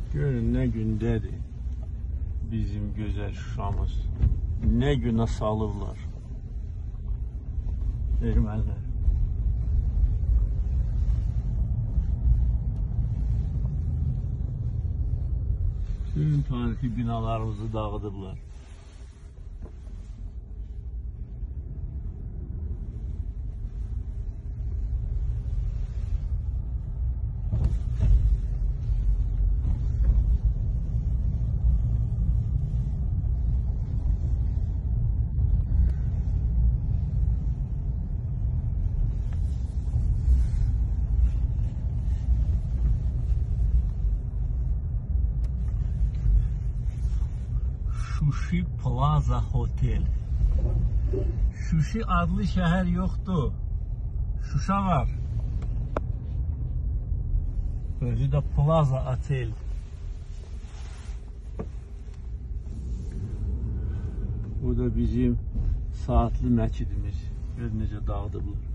Görün ne gündədir bizim gözəl Şuşamız. Ne günə salırlar ermənilər. Bütün tarixi binalarımızı dağıdıblar. Şuşi Plaza Hotel. Şuşi adlı şəhər yoxdur. Şuşa var. Özü də Plaza Hotel. Bu da bizim saatlı məscidimiz. Gör necə dağıdıblar.